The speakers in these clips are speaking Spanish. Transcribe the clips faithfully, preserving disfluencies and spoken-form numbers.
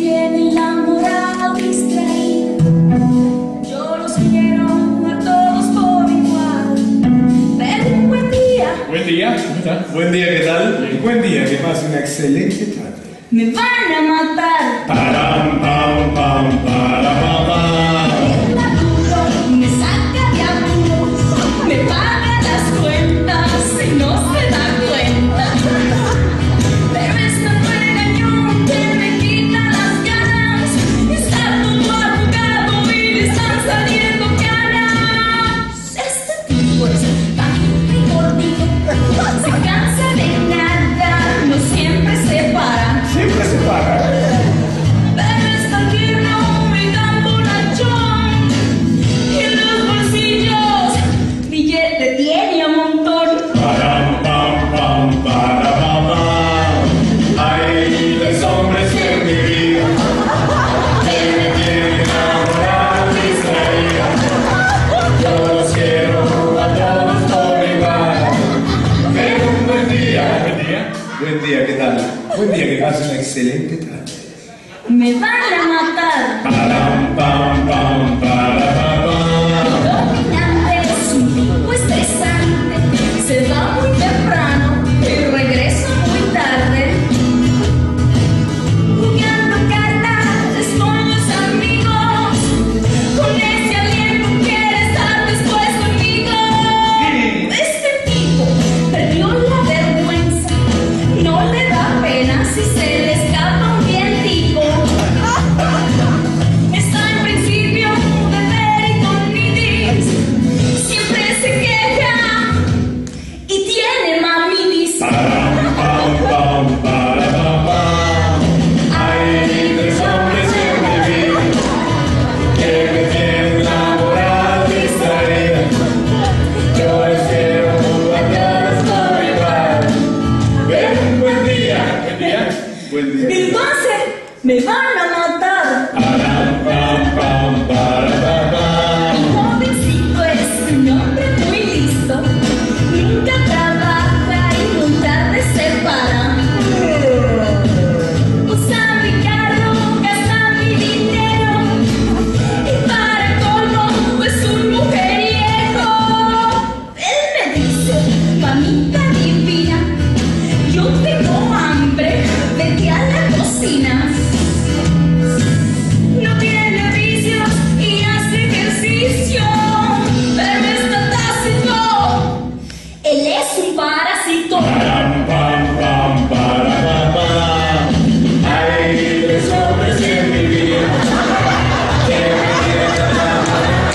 tienen la moral distraída. Yo los quiero a todos por igual. Pero un buen día. Buen día, ¿cómo estás? Buen día, ¿qué tal? Bien. Buen día, que pase una excelente tarde. Me van a matar. Param, pam, pam, para, pam, pam. El apuro me saca de apuros. Me paga las cuentas y no se da cuenta. Pero es tan regañón que me quita las ganas. Está todo arrugado y le están saliendo canas. Este tipo es bajito y gordito. Se cansa de nada, no siempre se para. Siempre se para. Pero es tan tierno y tan bonachón. Y en los bolsillos billete tiene a montón. Param, pam, pam, para, pam, pam. Hay tres hombres en mi vida que me tienen enamorado y distraída. Yo los quiero a todos por igual. Pero un buen día. Buen día. Buen día, ¿qué tal? Buen día, que pase una excelente tarde. Me van a matar. Param, pam, pam, para, pam, pam. Dominante es un tipo estresante. Se va muy temprano y regresa muy tarde. Jugando cartas con los amigos. Con ese aliento quiere estar después conmigo. Este tipo perdió la vergüenza. No le da pena si se le escapa un vientico. Está en principio de peritonitis. Siempre se queja y tiene mamitis. Param, pam, pam, para, pam, pam. Hay tres hombres en mi vida que me tienen enamorado y distraída. Yo les quiero a todos por igual. Pero un buen día. Buen día. Buen día. Entonces me van a matar. Param, pam, pam, para, pam, pam. El jovencito es un hombre muy listo. Nunca trabaja y muy tarde se para. Usa mi carro, gasta mi dinero. Y para colmo es un mujeriego. Él me dice, mamita divina, yo tengo hambre, vete a la cocina. No tiene vicios y hace ejercicio, pero está tácito. Él es un parásito. Param, pam, pam, para, pam, pam. Hay tres hombres en mi vida que me tienen enamorado.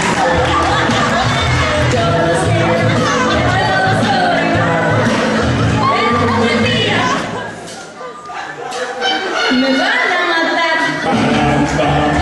Yo los quiero a todos por igual. Pero un buen día me van a matar. Param, pam,